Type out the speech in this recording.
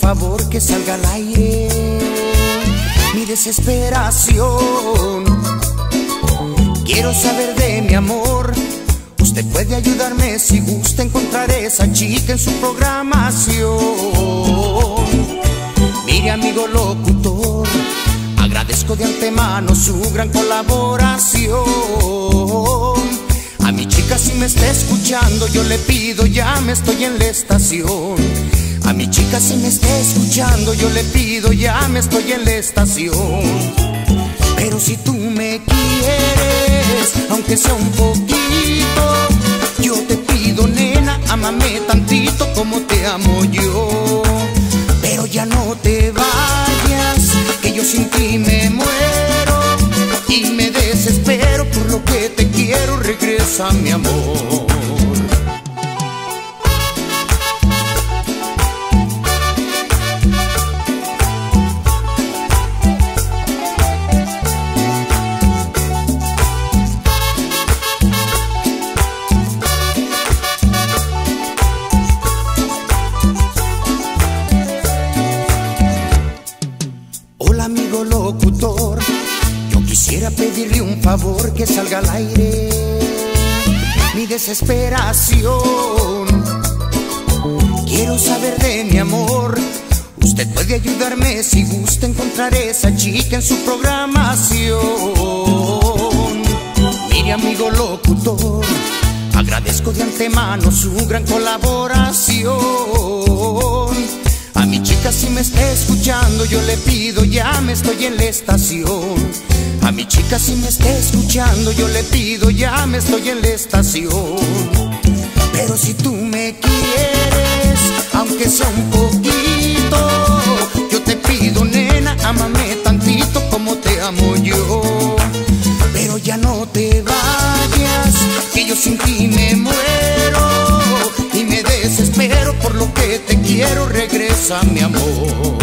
favor que salga al aire mi desesperación. Quiero saber de mi amor. Usted puede ayudarme si gusta encontrar esa chica en su programación. Mire, amigo locutor, agradezco de antemano su gran colaboración. A mi chica, si me está escuchando, yo le pido, llame, estoy en la estación. A mi chica, si me está escuchando, yo le pido, llame, estoy en la estación. Pero si tú me quieres, aunque sea un poquito, yo te pido, nena, ámame tantito como te amo yo. Pero ya no te vayas, que yo sin ti me muero y me desespero. Por lo que te quiero, regresa, mi amor. Hola, amigo locutor, yo quisiera pedirle un favor que salga al aire mi desesperación. Quiero saber de mi amor. Usted puede ayudarme si gusta encontrar esa chica en su programación. Mire, amigo locutor, agradezco de antemano su gran colaboración. A mi chica, si me está escuchando, yo le pido, llame, estoy en la estación. A mi chica, si me está escuchando, yo le pido, llame, estoy en la estación. Pero si tú me quieres, aunque sea un poquito, yo te pido, nena, ámame tantito como te amo yo. Pero ya no te vayas, que yo sin ti me muero y me desespero. Por lo que te quiero, regresa, mi amor.